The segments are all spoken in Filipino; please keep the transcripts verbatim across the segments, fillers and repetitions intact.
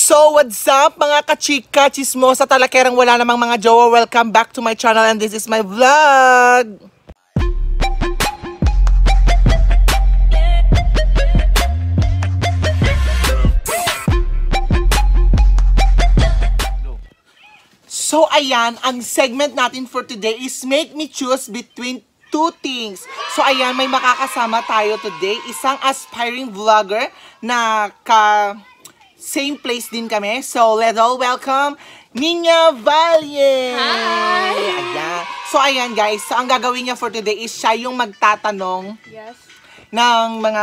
So, what's up mga kachika, chismosa, talakerang wala namang mga jowa. Welcome back to my channel and this is my vlog. So, ayan, ang segment natin for today is make me choose between two things. So, ayan, may makakasama tayo today. Isang aspiring vlogger na ka... same place din kami. So, let's all welcome Nina Valle! Hi! Ayan. So, ayan guys. So, ang gagawin niya for today is siya yung magtatanong Yes. ng mga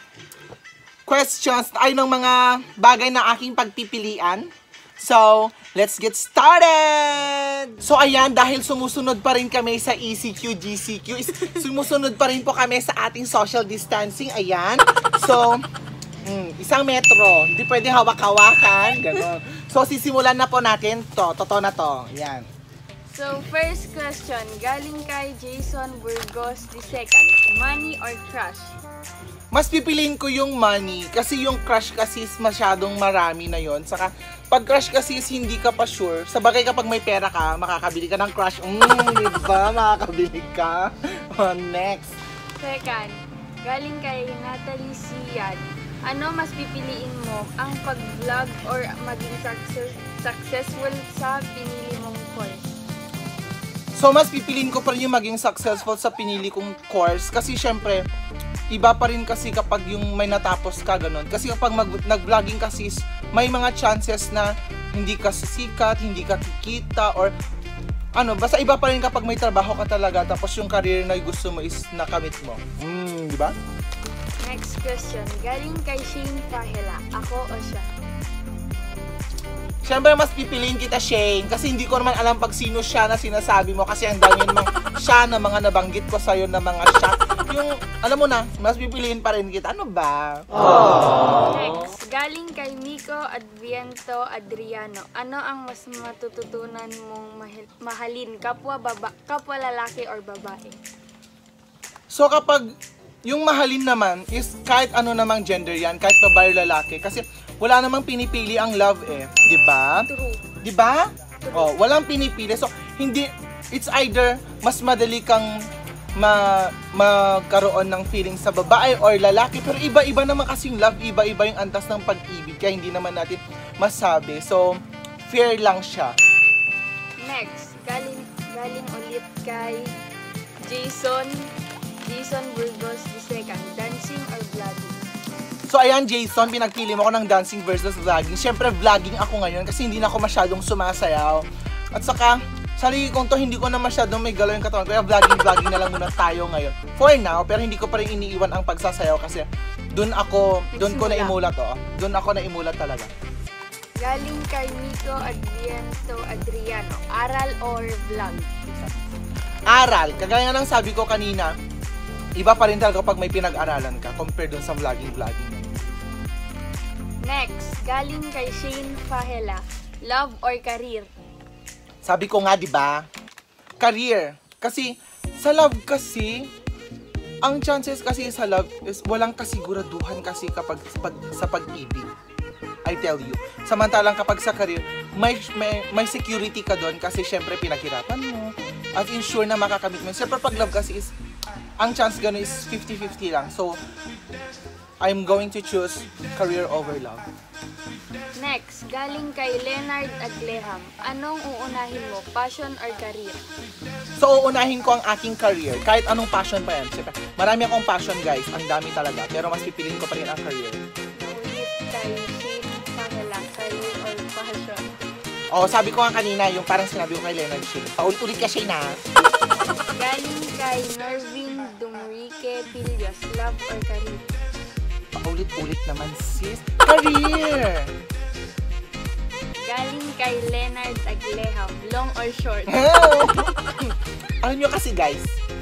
questions, ay ng mga bagay na aking pagpipilian. So, let's get started! So, ayan, dahil sumusunod pa rin kami sa E C Q, G C Q, sumusunod pa rin po kami sa ating social distancing. Ayan. So, Mm, isang metro, hindi pwede hawak-hawakan, gano'n. So, sisimulan na po natin to, totoo na to, yan. So, first question, galing kay Jason Burgos the second, money or crush? Mas pipiliin ko yung money, kasi yung crush kasi is masyadong marami na yon. Saka, pag crush kasi is hindi ka pa sure, sa bagay kapag may pera ka, makakabili ka ng crush, mm, diba, makakabili ka. Oh, next. Second, galing kay Natalie Siad, ano mas pipiliin mo, ang pag-vlog or maging success, successful sa pinili mong course? So, mas pipiliin ko pa rin yung maging successful sa pinili kong course. Kasi, syempre, iba pa rin kasi kapag yung may natapos ka, ganun. Kasi kapag nag-vlogging kasi, may mga chances na hindi ka sisikat, hindi ka kikita, or ano, basta iba pa rin kapag may trabaho ka talaga, tapos yung career na gusto mo is nakamit mo. Hmm, di ba? Next question, galing kay Shane Pahela, ako o siya? Siyempre, mas pipiliin kita, Shane, kasi hindi ko naman alam pag sino siya na sinasabi mo, kasi ang dami namang siya na mga nabanggit ko sa'yo na mga siya. Yung, alam mo na, mas pipiliin pa rin kita. Ano ba? Aww. Next, galing kay Miko Adviento Adriano, ano ang mas matututunan mong mahal mahalin, kapwa, baba kapwa lalaki or babae? So, kapag yung mahalin naman is kahit ano namang gender yan, kahit babae o lalaki. Kasi wala namang pinipili ang love eh. Diba? True. Diba? Oh, walang pinipili. So, hindi, it's either mas madali kang ma magkaroon ng feeling sa babae or lalaki. Pero iba-iba naman kasing love, iba-iba yung antas ng pag-ibig. Kaya hindi naman natin masabi. So, fair lang siya. Next, galing, galing ulit kay Jason Jason Burgos the second, dancing or vlogging? So ayan Jason, pinagpili mo ko ng dancing versus vlogging. Siyempre vlogging ako ngayon kasi hindi na ako masyadong sumasayaw. At saka, sarili kong to, hindi ko na masyadong may galaw yung katawan. Kaya vlogging-vlogging na lang muna tayo ngayon. For now, pero hindi ko pa rin iniiwan ang pagsasayaw kasi dun ako, dun ko na imulat to. Dun ako na imulat talaga. Galing kay Miko Adviento Adriano, aral or vlog? Aral, kagaya ng sabi ko kanina, iba pa rin talaga kapag may pinag-aralan ka compared dun sa vlogging-vlogging. Next, galing kay Shane Pahela, love or career? Sabi ko nga, di ba? Career. Kasi sa love kasi, ang chances kasi sa love is walang kasiguraduhan kasi kapag pag, sa pag-ibig. I tell you. Samantalang kapag sa career, may, may, may security ka doon kasi syempre pinaghirapan mo at ensure na makakamit mo. Syempre pag love kasi is ang chance gano'n is fifty fifty lang. So, I'm going to choose career over love. Next, galing kay Leonard Agleham. Anong uunahin mo, passion or career? So, uunahin ko ang aking career. Kahit anong passion pa yan. Siyempre, marami akong passion guys. Ang dami talaga. Pero mas pipiliin ko pa rin ang career. Ulit kay Shane Pahela, career or passion? Oh, sabi ko nga kanina, yung parang sinabi ko kay Leonard Shane. Paulit-ulit ka Shane na. Galing kay Nervin Dumrique Pilios, love or career? Paulit-ulit naman sis. Career! Galing kay Leonard Agleham, long or short? Alam nyo kasi guys,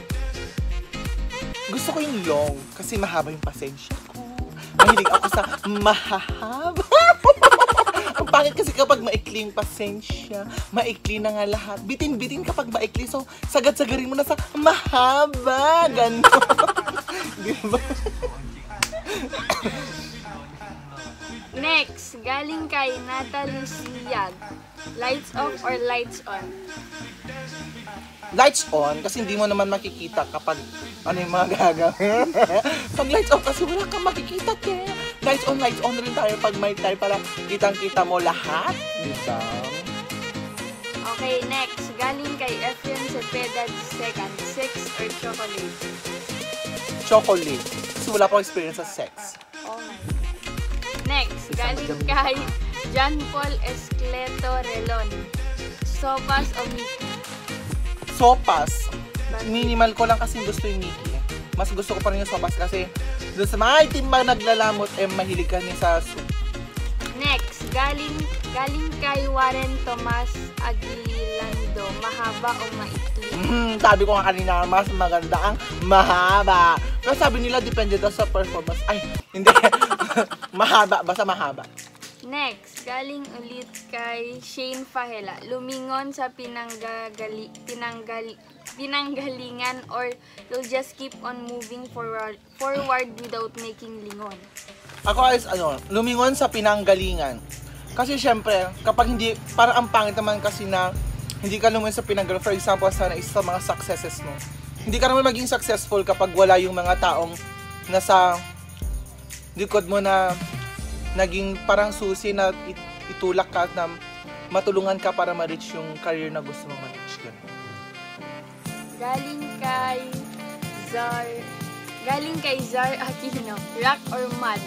gusto ko yung long kasi mahaba yung pasensya ko. Mahilig ako sa mahahaba. Ang pangit kasi kapag maikli yung pasensya, maikli na nga lahat. Bitin-bitin kapag maikli, so sagad-sagarin mo na sa mahaba. Ganon. Diba? Next. Next, galing kay Natalie Siyag. Lights off or lights on? Lights on, kasi hindi mo naman makikita kapag ano yung mga gagawin. Pag lights off, kasi wala kang makikita, ke. Lights on, lights on rin tayo pag may tayo para kitang-kita mo lahat. Diba? Okay, next. Galing kay Efren Cepeda second. Sex or chocolate? Chocolate. Kasi wala pang experience sa sex. Oh my. Next. Galing kay John Paul Escleto Relon. Sopas o Mickey? Sopas. Minimal ko lang kasi gusto yung Mickey. Mas gusto ko pa rin yung sopas kasi doon sa mga itim ba naglalamot, eh mahilig ka niya sa soup. Next. Galing, galing kay Warren Tomas Aguilando. Mahaba o maikli? Mm, sabi ko nga kanina, mas maganda ang mahaba. Pero sabi nila, depende daw sa performance. Ay, hindi. Mahaba, basta mahaba. Next, galing ulit kay Shane Fahela. Lumingon sa pinanggagali, pinanggal, pinanggalingan or you'll just keep on moving forward, forward without making lingon? Ako is, ano, lumingon sa pinanggalingan. Kasi syempre, kapag hindi, parang ang pangit naman kasi na hindi ka lumingon sa pinanggalingan. For example, sana is sa mga successes mo. Hindi ka naman maging successful kapag wala yung mga taong nasa likod mo na naging parang susi na itulak ka na matulungan ka para ma-reach yung career na gusto mong ma-reach. Ganun. Galing kay Zar, galing kay Zar Aquino. Rock or mud?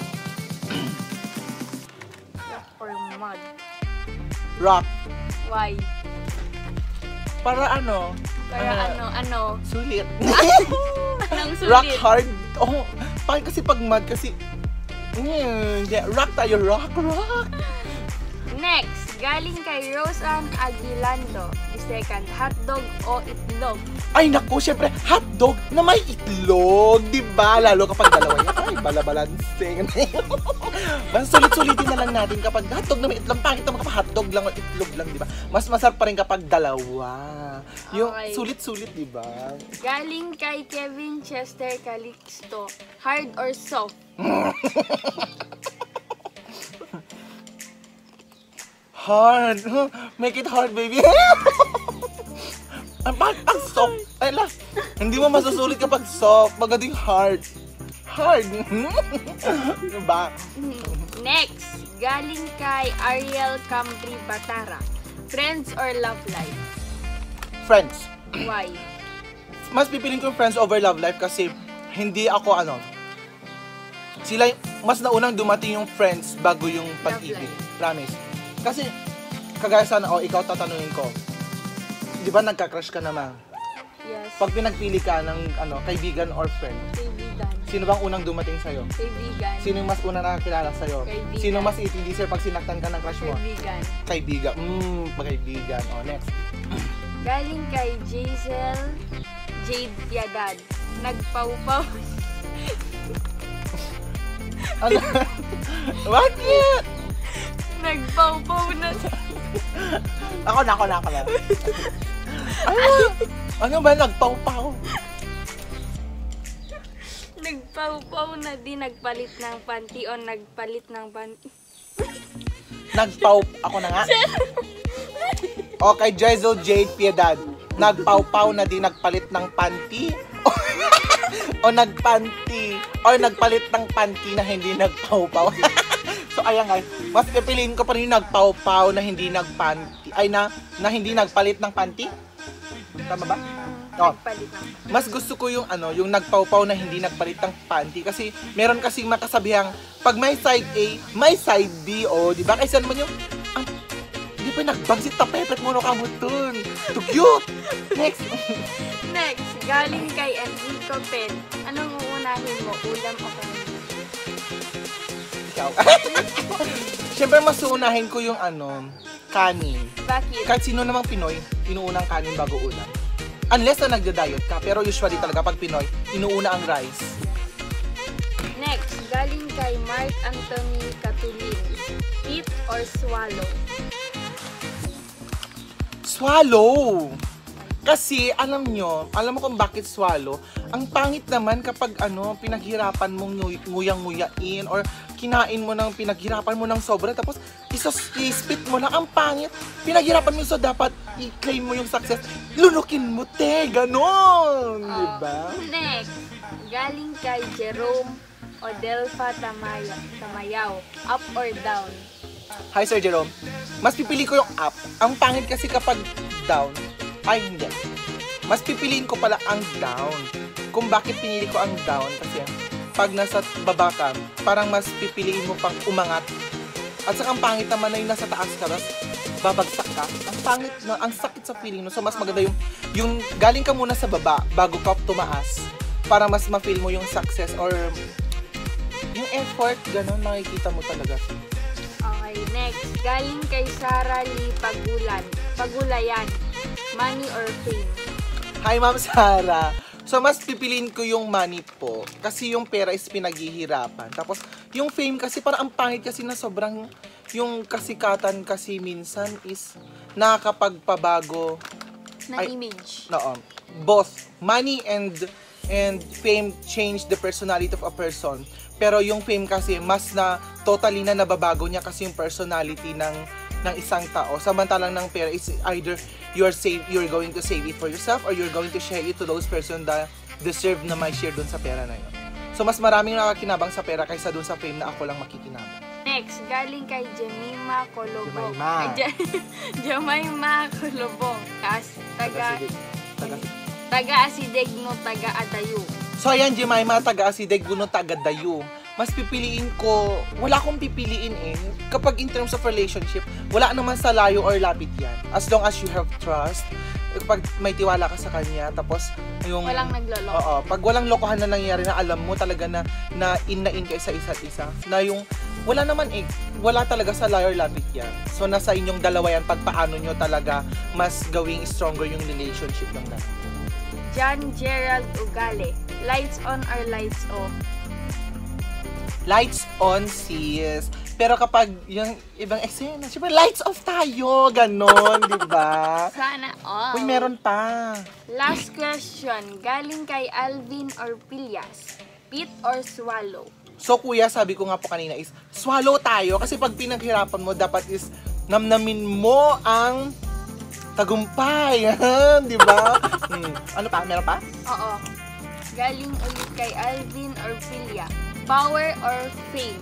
Rock or mud? Rock. Why? Para ano? Para ah, ano, ano? Sulit. Anong sulit? Rock hard. Oh, parang kasi pag mud kasi mm, yeah, rock tayo, rock, rock. Next, galing kay Rosan Aguilando. The second, hotdog o itlog? Ay naku, syempre, hotdog na may itlog, di ba? Lalo kapag dalawa yan, ay, balabalansing. Basta sulit-sulitin na lang natin kapag hotdog na may itlog. Pangit naman kapag hotdog lang o itlog lang, di ba? Mas masarap pa rin kapag dalawa. Yung Okay. sulit-sulit, di ba? Galing kay Kevin Chester Calixto. Hard or soft? Hard. Make it hard, baby. Ang pangit, ang soft. Ay la, hindi mo masusulit kapag soft. Magading hard. Hard. Diba? Next, galing kay Ariel Cambri Batara. Friends or love life? Friends. Why? Mas pipiliin ko yung friends over love life kasi hindi ako ano. Sila, mas naunang dumating yung friends bago yung pag-ibig. Promise. Kasi, kagaya sana, oh, ikaw tatanungin ko. Di ba nagka-crush ka naman? Yes. Pag pinagpili ka ng ano, kaibigan or friend, Kaibigan. sino bang unang dumating sa'yo? Kaibigan. Sino yung mas unang nakakilala sa'yo? Kaibigan. Sino mas itindi sa'yo pag sinaktan ka ng crush mo? Kaibigan. Kaibigan. Mmm, kaibigan. Oh, next. Galing kay Jaisel Jade Piedad. Nagpaupaw. Ano? What? Nagpaupaw na. Ako na, ako na, ako na. Ano? Ano ba? Nagpaw-paw? Nagpaupaw na di nagpalit ng panty o nagpalit ng panty. Nagpaw... Ako na nga. Okay, Jezel Jade Piedad. Nagpaw-paw na di nagpalit ng panty? O nagpanty? O nagpalit ng panty na hindi nagpaw-paw? So, ayan nga. Mas pipiliin ko pa rin yung nagpaw-paw na hindi nagpanty. Ay, na, na hindi nagpalit ng panty? Tama ba? Oh. Nagpalit ng panty. Mas gusto ko yung ano, yung nagpaw-paw na hindi nagpalit ng panty kasi meron kasing makasabihang pag may side A, may side B, oh, di ba? Kaysa naman yung ang di pa nagbagsit tapepet mo no kamutun. To cute. Next. Next, galing kay Enrico Pen. Anong uunahin mo? Ulam o kanin? Ikaw. Siyempre mas uunahin ko yung ano, kanin. Bakit? Kahit sino namang Pinoy, inuunang kanin bago ulam. Unless na nagda-diet ka, pero usually talaga pag Pinoy, inuuna ang rice. Next, galing kay Mark Anthony Catulin. Eat or swallow? Swallow! Kasi, alam nyo, alam mo kung bakit swallow? Ang pangit naman kapag ano, pinaghirapan mong nguy- nguyang-nguyain or kinain mo ng pinaghirapan mo ng sobra tapos isa-spit mo lang. Ang pangit. Pinaghirapan mo so dapat i-claim mo yung success. Lunukin mo, te. Ganon. Oh, Diba? Next, galing kay Jerome Odelfa Tamaya, Tamayaw. Up or down? Hi, Sir Jerome. Mas pipili ko yung up. Ang pangit kasi kapag down. Ay, hindi. Mas pipiliin ko pala ang down. Kung bakit pinili ko ang down kasi pag nasa baba ka, parang mas pipiliin mo pang umangat. At saka ang pangit naman na yung nasa taas ka, tapos babagsak ka. Ang pangit na, ang sakit sa feeling no. So mas maganda yung, yung galing ka muna sa baba bago ka tumaas para mas ma-feel mo yung success or yung effort, ganun, makikita mo talaga. Okay, next. Galing kay Sara Lee Pagulan. Pagulayan. Money or fame? Hi, Ma'am Sara. So, mas pipiliin ko yung money po. Kasi yung pera is pinaghihirapan. Tapos, yung fame kasi parang ang pangit kasi na sobrang yung kasikatan kasi minsan is nakakapagpabago. Na Ay, image. No, both money and and fame change the personality of a person. Pero yung fame kasi mas na totally na nababago niya kasi yung personality ng ng isang tao. Samantalang ng pera is either you're save you're going to save it for yourself or you're going to share it to those person that deserve na may share dun sa pera na yun. So mas maraming nakakinabang sa pera kaysa dun sa fame na ako lang makikinabang. Next, galing kay Jemima Colobong. Jemima. Ay, Je- Jemima Colobong. Kas, taga, Taga taga Asidegno, taga Adayu. So ayan, Jemima, taga-asideg, guno, taga-dayo. Mas pipiliin ko, wala akong pipiliin eh. Kapag in terms of relationship, wala naman sa layo or lapit yan. As long as you have trust, pag may tiwala ka sa kanya, tapos yung... Walang nagloloko. Oo, pag walang lokohan na nangyari na alam mo talaga na, na in na in kayo sa isa't isa, na yung, wala naman eh, wala talaga sa layo or lapit yan. So nasa inyong dalawa yan, pag paano nyo talaga mas gawing stronger yung relationship ng dalawa. John Gerald Ugale. Lights on or lights off? Lights on, sis. Pero kapag yung ibang eksena, syempre lights off tayo, ganon, di ba? Sana all. Uy, meron pa. Last question. Galing kay Alvin or Pilyas. Pit or swallow? So, kuya, sabi ko nga po kanina is, swallow tayo. Kasi pag pinaghirapan mo, dapat is, namnamin mo ang tagumpay. Di ba? hmm. Ano pa? Meron pa? Oo. Galing ulit kay Alvin or Pilya. Power or fame?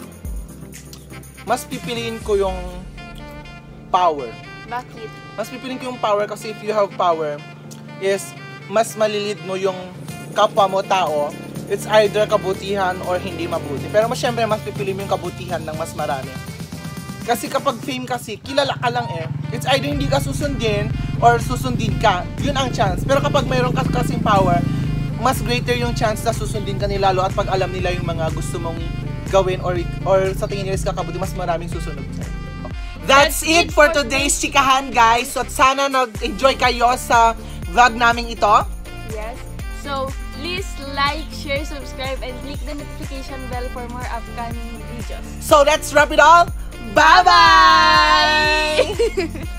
Mas pipiliin ko yung power. Bakit? Mas pipiliin ko yung power kasi if you have power, is mas malilid mo yung kapwa mo tao. It's either kabutihan or hindi mabuti. Pero mas syempre, mas pipiliin mo yung kabutihan ng mas marami. Kasi kapag fame kasi, kilala ka lang eh. It's either hindi ka susundin or susundin ka. Yun ang chance. Pero kapag mayroon ka kasing power, mas greater yung chance na susundin ka nila lalo at pag alam nila yung mga gusto mong gawin or or sa tingin nila is kakabuti, mas maraming susunod sa'yo. That's it for today's chikahan, guys. So sana nag-enjoy kayo sa vlog naming ito. Yes. So, please like, share, subscribe, and click the notification bell for more upcoming videos. So let's wrap it all. Bye-bye!